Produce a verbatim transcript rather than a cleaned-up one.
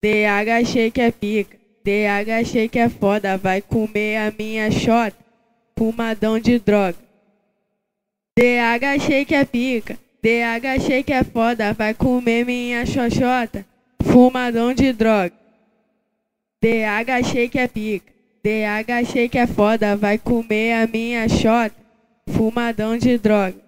D H Shake é pica, D H Shake é foda, vai comer a minha xota, fumadão de droga. D H Shake é pica, D H Shake é foda, vai comer minha xoxota, fumadão de droga. D H Shake é pica, D H Shake é foda, vai comer a minha xota, fumadão de droga.